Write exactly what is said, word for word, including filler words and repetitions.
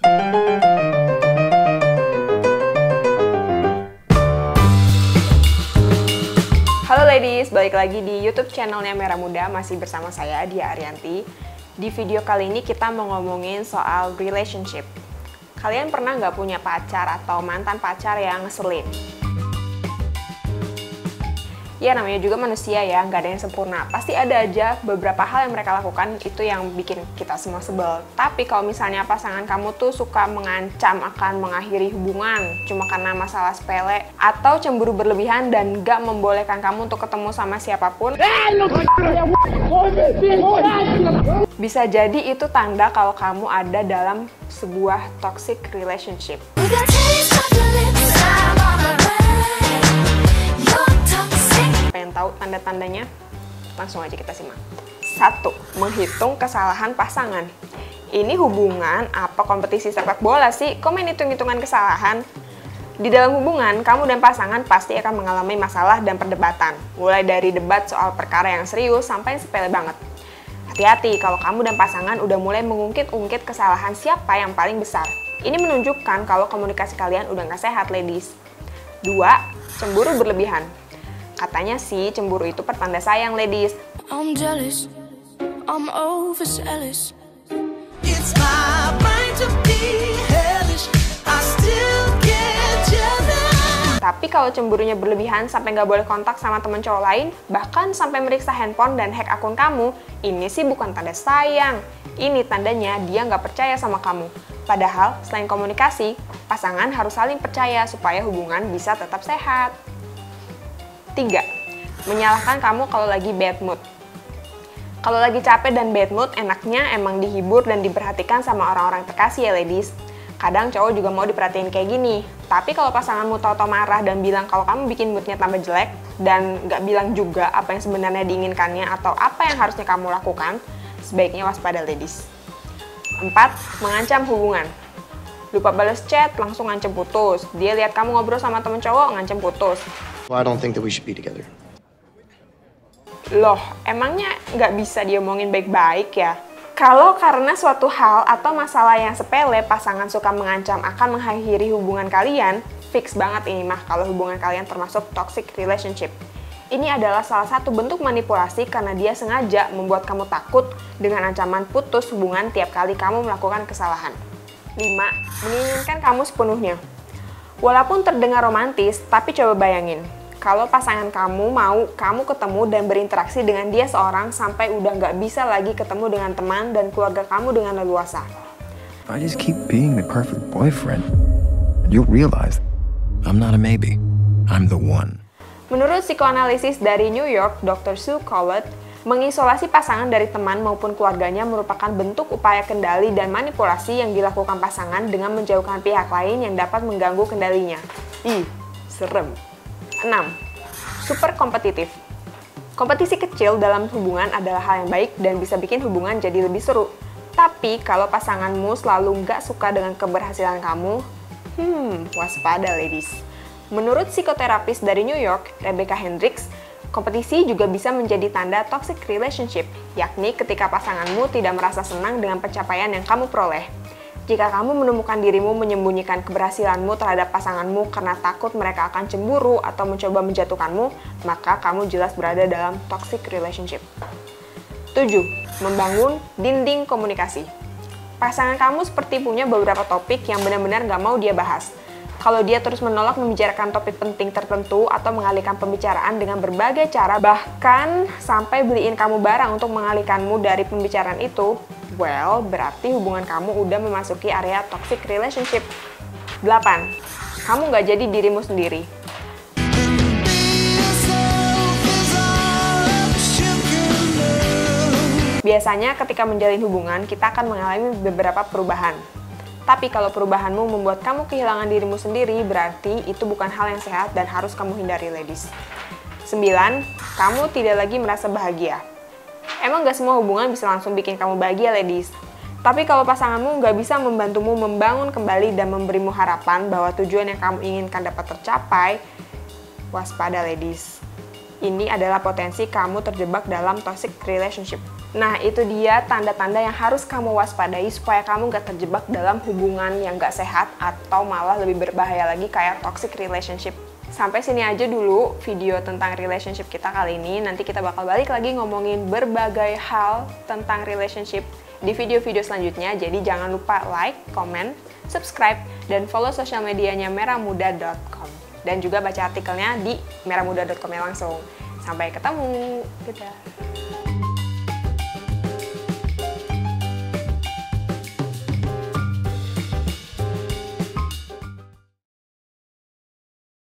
Halo ladies, balik lagi di YouTube channelnya Merah Muda, masih bersama saya Dia Arianti. Di video kali ini kita mau ngomongin soal relationship. Kalian pernah nggak punya pacar atau mantan pacar yang ngeselin? Ya namanya juga manusia ya, nggak ada yang sempurna. Pasti ada aja beberapa hal yang mereka lakukan itu yang bikin kita semua sebel. Tapi kalau misalnya pasangan kamu tuh suka mengancam akan mengakhiri hubungan cuma karena masalah sepele, atau cemburu berlebihan dan nggak membolehkan kamu untuk ketemu sama siapapun, bisa jadi itu tanda kalau kamu ada dalam sebuah toxic relationship. Pengen tahu tanda-tandanya? Langsung aja kita simak. Satu, menghitung kesalahan pasangan. Ini hubungan apa kompetisi sepak bola sih? Kok main hitung-hitungan kesalahan? Di dalam hubungan, kamu dan pasangan pasti akan mengalami masalah dan perdebatan. Mulai dari debat soal perkara yang serius sampai yang sepele banget. Hati-hati kalau kamu dan pasangan udah mulai mengungkit-ungkit kesalahan siapa yang paling besar. Ini menunjukkan kalau komunikasi kalian udah nggak sehat, ladies. Dua, cemburu berlebihan. Katanya sih cemburu itu pertanda sayang, ladies. I'm jealous, I'm overzealous. It's my right to be hellish. I still get jealous. Tapi kalau cemburunya berlebihan sampai nggak boleh kontak sama temen cowok lain, bahkan sampai meriksa handphone dan hack akun kamu, ini sih bukan tanda sayang. Ini tandanya dia nggak percaya sama kamu. Padahal selain komunikasi, pasangan harus saling percaya supaya hubungan bisa tetap sehat. Tiga, menyalahkan kamu kalau lagi bad mood. Kalau lagi capek dan bad mood, enaknya emang dihibur dan diperhatikan sama orang-orang terkasih ya ladies. Kadang cowok juga mau diperhatiin kayak gini. Tapi kalau pasanganmu tau-tau marah dan bilang kalau kamu bikin moodnya tambah jelek, dan nggak bilang juga apa yang sebenarnya diinginkannya atau apa yang harusnya kamu lakukan, sebaiknya waspada ladies. Empat, mengancam hubungan. Lupa balas chat, langsung ngancem putus. Dia lihat kamu ngobrol sama temen cowok, ngancem putus. Well, I don't think that we should be together. Loh, emangnya nggak bisa diomongin baik-baik ya? Kalau karena suatu hal atau masalah yang sepele, pasangan suka mengancam akan mengakhiri hubungan kalian, fix banget ini mah kalau hubungan kalian termasuk toxic relationship. Ini adalah salah satu bentuk manipulasi karena dia sengaja membuat kamu takut dengan ancaman putus hubungan tiap kali kamu melakukan kesalahan. Lima, menginginkan kamu sepenuhnya. Walaupun terdengar romantis, tapi coba bayangin, kalau pasangan kamu mau kamu ketemu dan berinteraksi dengan dia seorang sampai udah nggak bisa lagi ketemu dengan teman dan keluarga kamu dengan leluasa. I just keep being the perfect boyfriend, and you'll realize I'm not a maybe, I'm the one. Menurut psikoanalisis dari New York, dokter Sue Collett, mengisolasi pasangan dari teman maupun keluarganya merupakan bentuk upaya kendali dan manipulasi yang dilakukan pasangan dengan menjauhkan pihak lain yang dapat mengganggu kendalinya. Ih, serem. Enam, super kompetitif. Kompetisi kecil dalam hubungan adalah hal yang baik dan bisa bikin hubungan jadi lebih seru. Tapi kalau pasanganmu selalu nggak suka dengan keberhasilan kamu, hmm, waspada ladies. Menurut psikoterapis dari New York, Rebecca Hendricks, kompetisi juga bisa menjadi tanda toxic relationship, yakni ketika pasanganmu tidak merasa senang dengan pencapaian yang kamu peroleh. Jika kamu menemukan dirimu menyembunyikan keberhasilanmu terhadap pasanganmu karena takut mereka akan cemburu atau mencoba menjatuhkanmu, maka kamu jelas berada dalam toxic relationship. Tujuh, membangun dinding komunikasi. Pasangan kamu seperti punya beberapa topik yang benar-benar nggak mau dia bahas. Kalau dia terus menolak membicarakan topik penting tertentu atau mengalihkan pembicaraan dengan berbagai cara, bahkan sampai beliin kamu barang untuk mengalihkanmu dari pembicaraan itu, well, berarti hubungan kamu udah memasuki area toxic relationship. Delapan, kamu nggak jadi dirimu sendiri. Biasanya ketika menjalin hubungan, kita akan mengalami beberapa perubahan. Tapi kalau perubahanmu membuat kamu kehilangan dirimu sendiri, berarti itu bukan hal yang sehat dan harus kamu hindari, ladies. Sembilan, kamu tidak lagi merasa bahagia. Emang gak semua hubungan bisa langsung bikin kamu bahagia, ladies. Tapi kalau pasanganmu gak bisa membantumu membangun kembali dan memberimu harapan bahwa tujuan yang kamu inginkan dapat tercapai, waspada, ladies. Ini adalah potensi kamu terjebak dalam toxic relationship. Nah, itu dia tanda-tanda yang harus kamu waspadai supaya kamu gak terjebak dalam hubungan yang gak sehat atau malah lebih berbahaya lagi kayak toxic relationship. Sampai sini aja dulu video tentang relationship kita kali ini. Nanti kita bakal balik lagi ngomongin berbagai hal tentang relationship di video-video selanjutnya. Jadi jangan lupa like, comment, subscribe, dan follow sosial medianya merah muda dot com. Dan juga baca artikelnya di merah muda dot com langsung. Sampai ketemu. Dadah.